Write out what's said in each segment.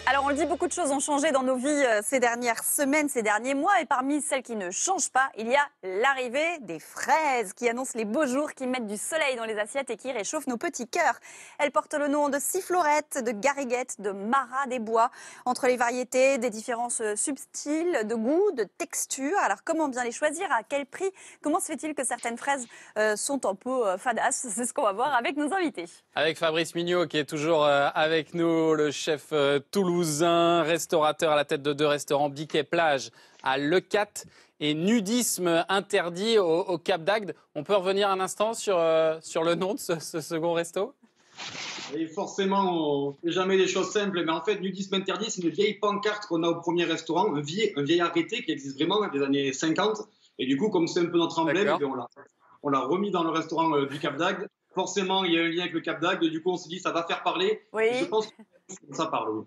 Alors on le dit, beaucoup de choses ont changé dans nos vies ces dernières semaines, ces derniers mois. Et parmi celles qui ne changent pas, il y a l'arrivée des fraises qui annoncent les beaux jours, qui mettent du soleil dans les assiettes et qui réchauffent nos petits cœurs. Elles portent le nom de sifflorette, de gariguette, de marat des bois. Entre les variétés, des différences subtiles de goût, de texture. Alors comment bien les choisir? À quel prix? Comment se fait-il que certaines fraises sont un peu fadasses? C'est ce qu'on va voir avec nos invités. Avec Fabrice Mignot qui est toujours avec nous, le chef toulousain, restaurateur à la tête de 2 restaurants Biquet Plage à Leucate et nudisme interdit au Cap d'Agde. On peut revenir un instant sur le nom de ce second resto? Et forcément, on ne fait jamais des choses simples, mais en fait, nudisme interdit, c'est une vieille pancarte qu'on a au premier restaurant, un vieil arrêté qui existe vraiment des années 50. Et du coup, comme c'est un peu notre emblème, on l'a remis dans le restaurant du Cap d'Agde. Forcément, il y a un lien avec le Cap d'Agde. Du coup, on s'est dit, ça va faire parler. Oui. Et je pense que ça parle, oui.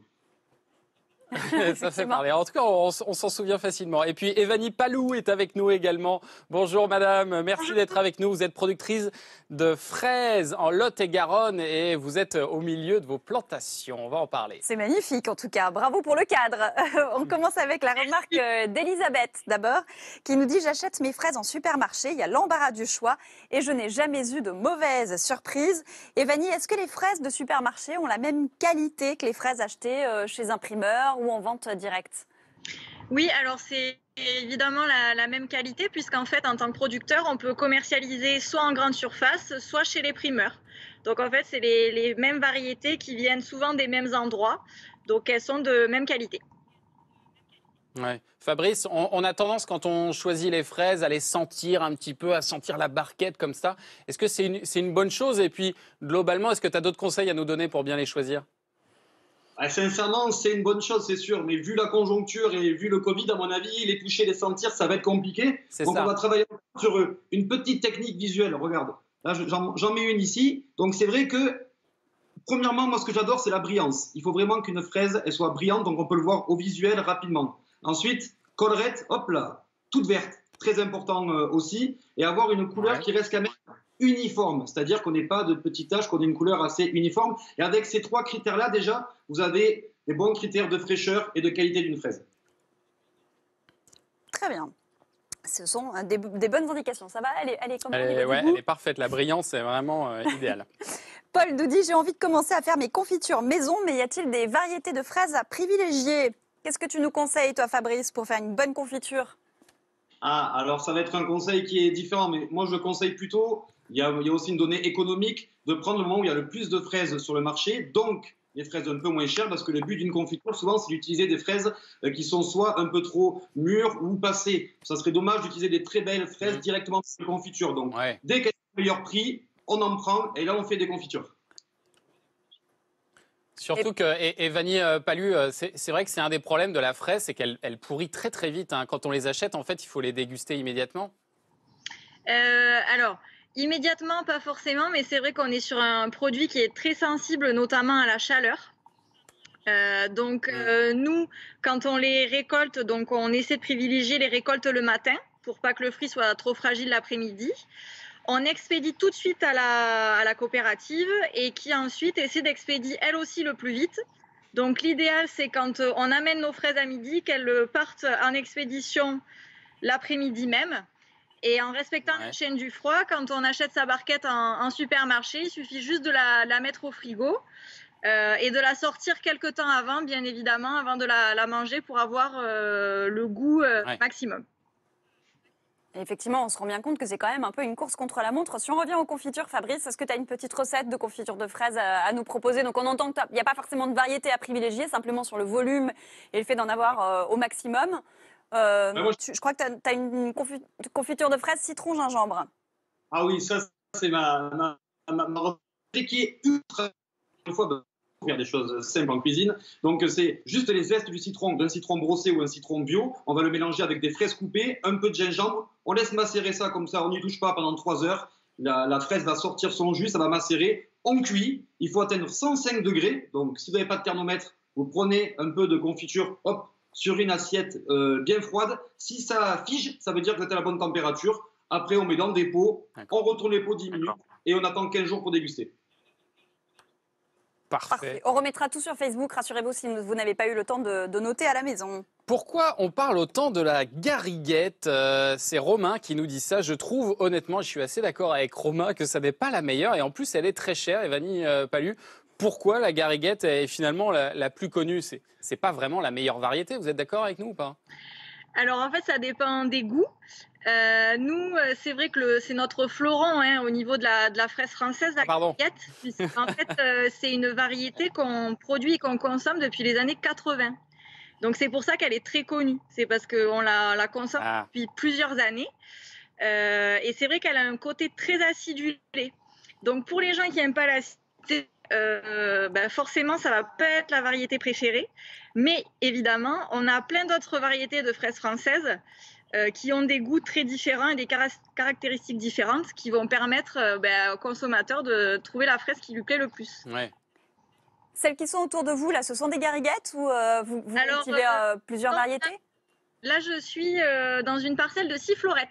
Ça fait parler. En tout cas, on s'en souvient facilement. Et puis, Evanie Palou est avec nous également. Bonjour madame, merci d'être avec nous. Vous êtes productrice de fraises en Lot-et-Garonne et vous êtes au milieu de vos plantations. On va en parler. C'est magnifique en tout cas, bravo pour le cadre. On commence avec la remarque d'Elisabeth d'abord, qui nous dit « J'achète mes fraises en supermarché, il y a l'embarras du choix et je n'ai jamais eu de mauvaise surprise ». Evanie, est-ce que les fraises de supermarché ont la même qualité que les fraises achetées chez un primeur ou en vente directe? Oui, alors c'est évidemment la même qualité puisqu'en fait, en tant que producteur, on peut commercialiser soit en grande surface, soit chez les primeurs. Donc en fait, c'est les mêmes variétés qui viennent souvent des mêmes endroits, donc elles sont de même qualité. Ouais. Fabrice, on a tendance quand on choisit les fraises à les sentir un petit peu, à sentir la barquette comme ça. Est-ce que c'est une bonne chose? Et puis, globalement, est-ce que tu as d'autres conseils à nous donner pour bien les choisir? Sincèrement, c'est une bonne chose, c'est sûr. Mais vu la conjoncture et vu le Covid, à mon avis, les toucher, les sentir, ça va être compliqué. Donc, on va travailler sur une petite technique visuelle. Regarde, là, j'en mets une ici. Donc, c'est vrai que, premièrement, moi, ce que j'adore, c'est la brillance. Il faut vraiment qu'une fraise, elle soit brillante. Donc, on peut le voir au visuel rapidement. Ensuite, collerette, hop là, toute verte. Très important aussi. Et avoir une couleur qui reste quand même uniforme, c'est-à-dire qu'on n'ait pas de petites taches, qu'on ait une couleur assez uniforme. Et avec ces 3 critères-là, déjà, vous avez les bons critères de fraîcheur et de qualité d'une fraise. Très bien. Ce sont des bonnes indications. Ça va? Elle est comment? Elle est parfaite. La brillance est vraiment idéale. Paul nous dit « J'ai envie de commencer à faire mes confitures maison, mais y a-t-il des variétés de fraises à privilégier ?» Qu'est-ce que tu nous conseilles, toi, Fabrice, pour faire une bonne confiture? Ah, alors ça va être un conseil qui est différent, mais moi je conseille plutôt, il y a aussi une donnée économique, de prendre le moment où il y a le plus de fraises sur le marché, donc les fraises un peu moins chères, parce que le but d'une confiture, souvent, c'est d'utiliser des fraises qui sont soit un peu trop mûres ou passées. Ça serait dommage d'utiliser des très belles fraises directement dans les confitures. Donc, dès qu'elles ont le meilleur prix, on en prend et là, on fait des confitures. Surtout que, Evanie Palou, c'est vrai que c'est un des problèmes de la fraise, c'est qu'elle pourrit très très vite. Hein. Quand on les achète, en fait, il faut les déguster immédiatement. Alors, immédiatement, pas forcément, mais c'est vrai qu'on est sur un produit qui est très sensible, notamment à la chaleur. Nous, quand on les récolte, donc on essaie de privilégier les récoltes le matin pour pas que le fruit soit trop fragile l'après-midi. On expédie tout de suite à la coopérative et qui ensuite essaie d'expédier elle aussi le plus vite. Donc l'idéal, c'est quand on amène nos fraises à midi, qu'elles partent en expédition l'après-midi même. Et en respectant la chaîne du froid, quand on achète sa barquette en supermarché, il suffit juste de la mettre au frigo et de la sortir quelques temps avant, bien évidemment, avant de la manger pour avoir le goût maximum. Et effectivement, on se rend bien compte que c'est quand même un peu une course contre la montre. Si on revient aux confitures, Fabrice, est-ce que tu as une petite recette de confiture de fraises à nous proposer? Donc on entend qu'il n'y a pas forcément de variété à privilégier, simplement sur le volume et le fait d'en avoir au maximum. Je crois que tu as une confiture de fraises citron-gingembre. Ah oui, ça c'est ma recette qui est ultra... Une fois, faire des choses simples en cuisine. Donc, c'est juste les zestes du citron, d'un citron brossé ou un citron bio. On va le mélanger avec des fraises coupées, un peu de gingembre. On laisse macérer ça comme ça, on n'y touche pas pendant 3 heures. La fraise va sortir son jus, ça va macérer. On cuit. Il faut atteindre 105 degrés. Donc, si vous n'avez pas de thermomètre, vous prenez un peu de confiture, hop, sur une assiette bien froide. Si ça fige, ça veut dire que vous êtes à la bonne température. Après, on met dans des pots. On retourne les pots 10 minutes et on attend 15 jours pour déguster. Parfait. On remettra tout sur Facebook, rassurez-vous si vous n'avez pas eu le temps de noter à la maison. Pourquoi on parle autant de la gariguette? C'est Romain qui nous dit ça. Je trouve honnêtement, je suis assez d'accord avec Romain, que ça n'est pas la meilleure. Et en plus, elle est très chère, Evanie Palu. Pourquoi la gariguette est finalement la plus connue? C'est pas vraiment la meilleure variété. Vous êtes d'accord avec nous ou pas? Alors en fait, ça dépend des goûts. Nous, c'est vrai que c'est notre fleuron au niveau de la fraise française, la gariguette, puisqu'en fait, c'est une variété qu'on produit et qu'on consomme depuis les années 80. Donc c'est pour ça qu'elle est très connue. C'est parce qu'on la consomme depuis plusieurs années. Et c'est vrai qu'elle a un côté très acidulé. Donc pour les gens qui n'aiment pas l'acidité, forcément, ça va pas être la variété préférée. Mais évidemment, on a plein d'autres variétés de fraises françaises qui ont des goûts très différents et des caractéristiques différentes qui vont permettre au consommateur de trouver la fraise qui lui plaît le plus. Ouais. Celles qui sont autour de vous, là, ce sont des gariguettes ou vous cultivez plusieurs variétés? Là, je suis dans une parcelle de 6 florettes.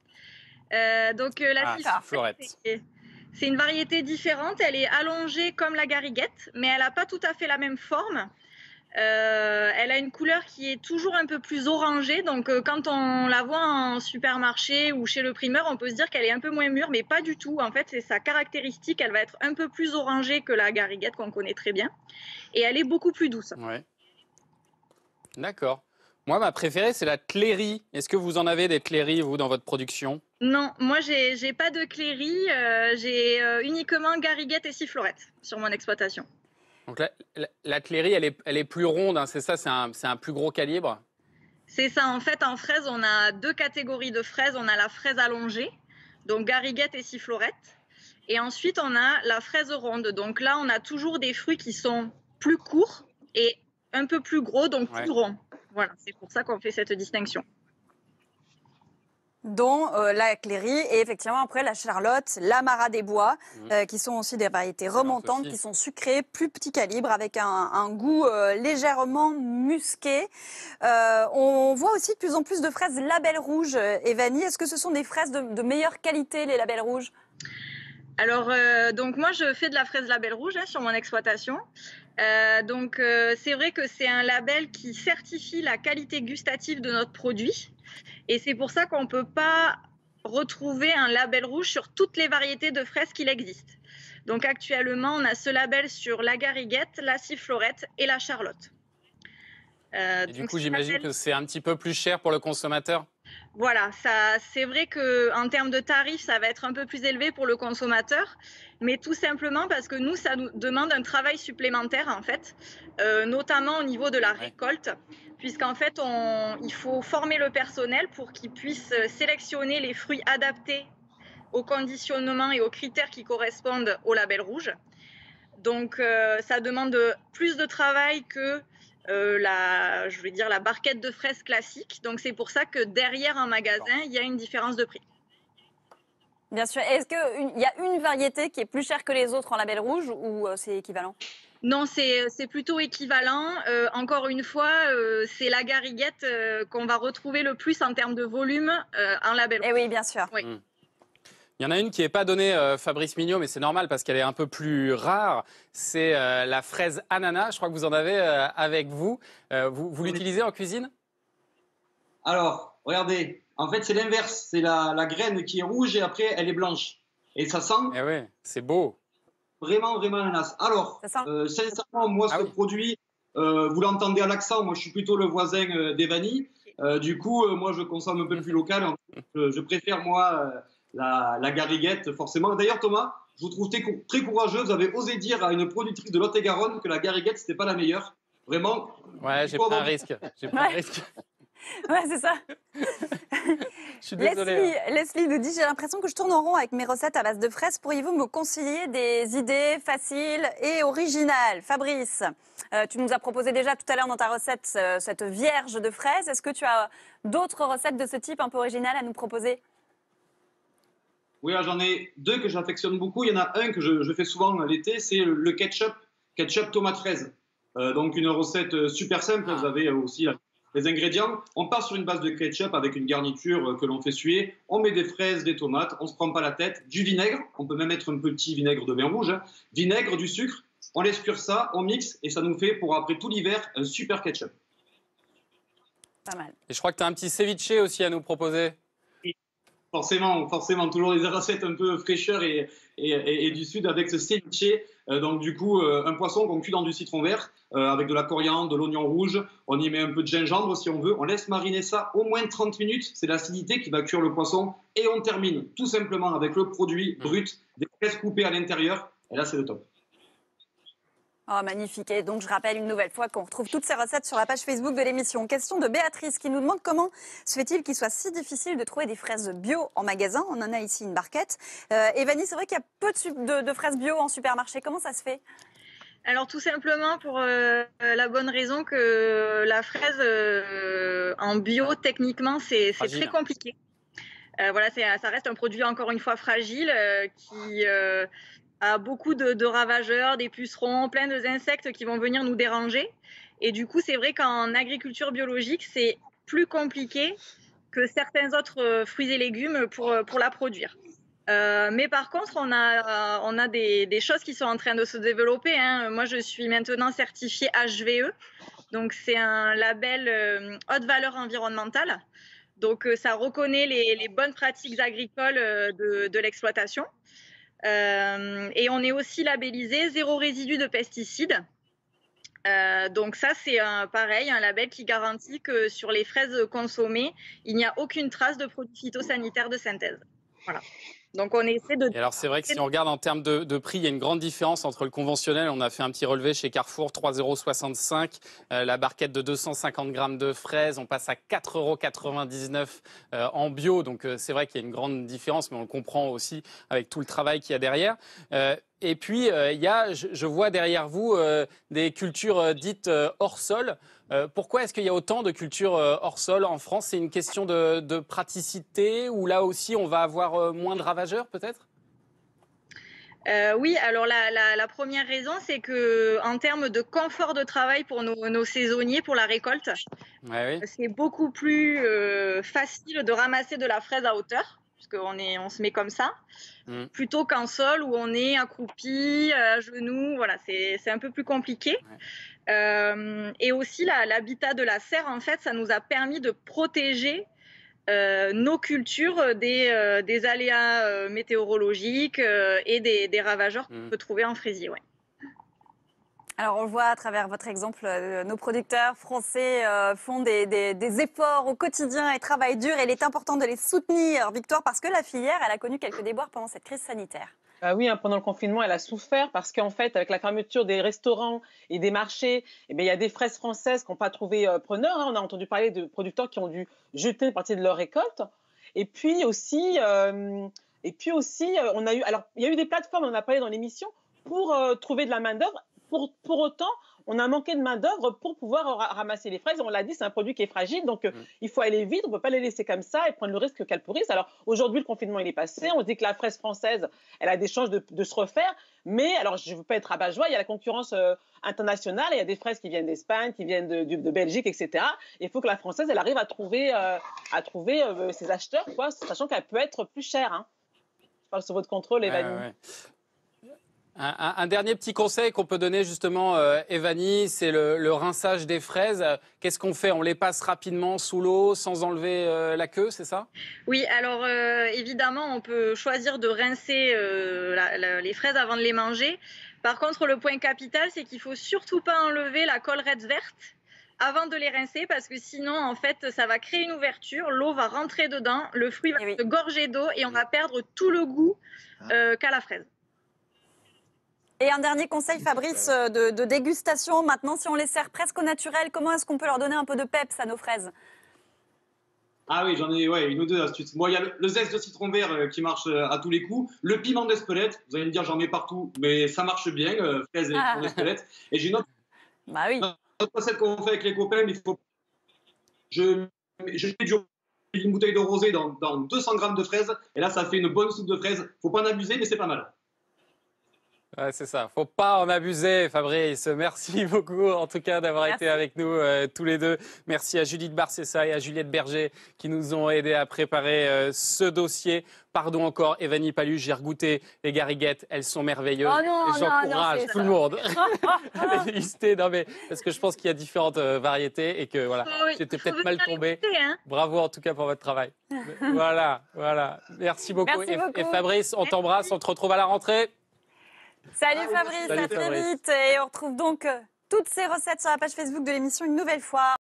Donc, la 6 florettes, c'est une variété différente. Elle est allongée comme la gariguette, mais elle n'a pas tout à fait la même forme. Elle a une couleur qui est toujours un peu plus orangée. Donc, quand on la voit en supermarché ou chez le primeur, on peut se dire qu'elle est un peu moins mûre, mais pas du tout. En fait, c'est sa caractéristique. Elle va être un peu plus orangée que la gariguette qu'on connaît très bien. Et elle est beaucoup plus douce. Ouais. D'accord. Moi, ma préférée, c'est la Cléry. Est-ce que vous en avez des Cléry, vous, dans votre production? Non, moi, j'ai pas de Cléry. J'ai uniquement gariguette et 6 florettes sur mon exploitation. Donc la Cléry, elle est plus ronde, hein, c'est ça, c'est un plus gros calibre? C'est ça, en fait, en fraise, on a 2 catégories de fraises. On a la fraise allongée, donc gariguette et 6 florettes. Et ensuite, on a la fraise ronde. Donc là, on a toujours des fruits qui sont plus courts et un peu plus gros, donc plus ronds. Voilà, c'est pour ça qu'on fait cette distinction. Dont la Cléry et effectivement après la Charlotte, la Marat des Bois, qui sont aussi des variétés remontantes, qui sont sucrées, plus petit calibre, avec un goût légèrement musqué. On voit aussi de plus en plus de fraises label rouge. Evanie, est-ce que ce sont des fraises de meilleure qualité, les labels rouges? Alors, donc moi, je fais de la fraise label rouge sur mon exploitation. Donc, c'est vrai que c'est un label qui certifie la qualité gustative de notre produit. Et c'est pour ça qu'on ne peut pas retrouver un label rouge sur toutes les variétés de fraises qu'il existe. Donc, actuellement, on a ce label sur la gariguette, la 6 florette et la Charlotte. Et du coup, j'imagine que c'est un petit peu plus cher pour le consommateur? Voilà, c'est vrai qu'en termes de tarifs, ça va être un peu plus élevé pour le consommateur, mais tout simplement parce que nous, ça nous demande un travail supplémentaire, en fait, notamment au niveau de la récolte, puisqu'en fait, il faut former le personnel pour qu'il puisse sélectionner les fruits adaptés au conditionnement et aux critères qui correspondent au label rouge. Donc, ça demande plus de travail que la barquette de fraises classique. Donc, c'est pour ça que derrière un magasin, il y a une différence de prix. Bien sûr. Est-ce qu'il y a une variété qui est plus chère que les autres en label rouge ou c'est équivalent? Non, c'est plutôt équivalent. Encore une fois, c'est la gariguette qu'on va retrouver le plus en termes de volume en label rouge. Eh oui, bien sûr. Oui. Il y en a une qui n'est pas donnée, Fabrice Mignot, mais c'est normal parce qu'elle est un peu plus rare. C'est la fraise ananas. Je crois que vous en avez avec vous. Vous l'utilisez en cuisine? Alors, regardez. En fait, c'est l'inverse. C'est la graine qui est rouge et après, elle est blanche. Et ça sent... Eh oui, c'est beau. Vraiment, vraiment ananas. Alors, sincèrement, moi, ce produit, vous l'entendez à l'accent. Moi, je suis plutôt le voisin d'Evanie. Du coup, moi, je consomme un peu plus local. Je préfère, moi... La gariguette, forcément. D'ailleurs, Thomas, je vous trouve très courageux. Vous avez osé dire à une productrice de Lot-et-Garonne que la gariguette, c'était pas la meilleure. Vraiment. Ouais, j'ai pris un risque. J'ai pris un risque. Ouais, c'est ça. Je suis désolé. Leslie nous dit, j'ai l'impression que je tourne en rond avec mes recettes à base de fraises. Pourriez-vous me conseiller des idées faciles et originales? Fabrice, tu nous as proposé déjà tout à l'heure dans ta recette cette vierge de fraises. Est-ce que tu as d'autres recettes de ce type un peu originales à nous proposer? Oui, j'en ai 2 que j'affectionne beaucoup. Il y en a un que je fais souvent l'été, c'est le ketchup tomate fraise. Donc une recette super simple, vous avez aussi les ingrédients. On part sur une base de ketchup avec une garniture que l'on fait suer. On met des fraises, des tomates, on ne se prend pas la tête, du vinaigre, on peut même mettre un petit vinaigre de vin rouge, vinaigre, du sucre, on laisse cuire ça, on mixe et ça nous fait pour après tout l'hiver un super ketchup. Pas mal. Et je crois que tu as un petit ceviche aussi à nous proposer. Forcément, toujours des recettes un peu fraîcheur et du sud avec ce ceviche. Donc du coup, un poisson qu'on cuit dans du citron vert avec de la coriandre, de l'oignon rouge. On y met un peu de gingembre si on veut. On laisse mariner ça au moins 30 minutes. C'est l'acidité qui va cuire le poisson. Et on termine tout simplement avec le produit brut, des fraises coupées à l'intérieur. Et là, c'est le top. Oh, magnifique. Et donc, je rappelle une nouvelle fois qu'on retrouve toutes ces recettes sur la page Facebook de l'émission. Question de Béatrice qui nous demande comment se fait-il qu'il soit si difficile de trouver des fraises bio en magasin. On en a ici une barquette. Evanie, c'est vrai qu'il y a peu de fraises bio en supermarché. Comment ça se fait? Alors tout simplement pour la bonne raison que la fraise en bio, techniquement, c'est très compliqué. Voilà, ça reste un produit encore une fois fragile qui a beaucoup de ravageurs, des pucerons, plein d'insectes qui vont venir nous déranger. Et du coup, c'est vrai qu'en agriculture biologique, c'est plus compliqué que certains autres fruits et légumes pour la produire. Mais par contre, on a des choses qui sont en train de se développer, hein. Moi, je suis maintenant certifiée HVE. Donc, c'est un label haute valeur environnementale. Donc, ça reconnaît les bonnes pratiques agricoles de l'exploitation. Et on est aussi labellisé zéro résidu de pesticides. Donc ça, c'est pareil, un label qui garantit que sur les fraises consommées, il n'y a aucune trace de produits phytosanitaires de synthèse. Voilà. Donc on essaie de... Et alors c'est vrai que si on regarde en termes de prix, il y a une grande différence entre le conventionnel. On a fait un petit relevé chez Carrefour, 3,65 €. La barquette de 250 grammes de fraises, on passe à 4,99 € en bio. Donc c'est vrai qu'il y a une grande différence, mais on le comprend aussi avec tout le travail qu'il y a derrière. Et puis, il y a, je vois derrière vous des cultures dites hors sol. Pourquoi est-ce qu'il y a autant de cultures hors sol en France? C'est une question de praticité ou là aussi on va avoir moins de ravageurs peut-être? Oui, alors la première raison, c'est qu'en termes de confort de travail pour nos saisonniers, pour la récolte, Ouais, oui. c'est beaucoup plus facile de ramasser de la fraise à hauteur, puisqu'on se met comme ça, plutôt qu'en sol où on est accroupi, à genoux. Voilà, c'est un peu plus compliqué. Ouais. Et aussi, l'habitat de la serre, en fait, ça nous a permis de protéger nos cultures des aléas météorologiques et des ravageurs qu'on peut trouver en fraisier. Ouais. Alors, on le voit à travers votre exemple, nos producteurs français font des efforts au quotidien et travaillent dur. Et il est important de les soutenir, Victoire, parce que la filière, elle a connu quelques déboires pendant cette crise sanitaire. Ah oui, hein, pendant le confinement, elle a souffert parce qu'en fait, avec la fermeture des restaurants et des marchés, eh bien, il y a des fraises françaises qui n'ont pas trouvé preneur. Hein. On a entendu parler de producteurs qui ont dû jeter une partie de leur récolte. Et puis aussi, on a eu, alors, il y a eu des plateformes, on en a parlé dans l'émission, pour trouver de la main-d'œuvre. Pour autant, on a manqué de main-d'œuvre pour pouvoir ramasser les fraises. On l'a dit, c'est un produit qui est fragile, donc il faut aller vite. On ne peut pas les laisser comme ça et prendre le risque qu'elles pourrissent. Alors aujourd'hui, le confinement il est passé. On se dit que la fraise française, elle a des chances de se refaire. Mais alors, je ne veux pas être rabat-joie. Il y a la concurrence internationale. Il y a des fraises qui viennent d'Espagne, qui viennent de Belgique, etc. Il faut que la française, elle arrive à trouver ses acheteurs, quoi, sachant qu'elle peut être plus chère. Hein. Je parle sous votre contrôle, Evanie. Ouais. Un dernier petit conseil qu'on peut donner justement, Evanie, c'est le rinçage des fraises. Qu'est-ce qu'on fait? On les passe rapidement sous l'eau sans enlever la queue, c'est ça? Oui, alors évidemment, on peut choisir de rincer les fraises avant de les manger. Par contre, le point capital, c'est qu'il ne faut surtout pas enlever la collerette verte avant de les rincer parce que sinon, en fait, ça va créer une ouverture, l'eau va rentrer dedans, le fruit va se gorger d'eau et on va perdre tout le goût qu'a la fraise. Et un dernier conseil, Fabrice, de dégustation. Maintenant, si on les sert presque au naturel, comment est-ce qu'on peut leur donner un peu de peps à nos fraises? Ah oui, j'en ai une ou deux astuces. Moi, il y a le zeste de citron vert qui marche à tous les coups. Le piment d'Espelette, vous allez me dire, j'en mets partout, mais ça marche bien, fraises et piment d'Espelette. Et j'ai une autre recette qu'on fait avec les copains, mais je mets une bouteille de rosé dans 200 grammes de fraises, et là, ça fait une bonne soupe de fraises. Faut pas en abuser, mais c'est pas mal. Ouais, c'est ça. Faut pas en abuser, Fabrice. Merci beaucoup, en tout cas, d'avoir été avec nous tous les deux. Merci à Judith Barcessa et à Juliette Berger qui nous ont aidés à préparer ce dossier. Pardon encore, Evanie Palu, j'ai regoûté les gariguettes, elles sont merveilleuses. Oh non, et j'encourage tout le monde à déguster. Non, mais parce que je pense qu'il y a différentes variétés et que voilà, j'étais peut-être mal tombé. Hein. Bravo en tout cas pour votre travail. Voilà. Merci beaucoup. Merci beaucoup. Et Fabrice, on t'embrasse, on te retrouve à la rentrée. Salut Fabrice, à très vite. Et on retrouve donc toutes ces recettes sur la page Facebook de l'émission une nouvelle fois.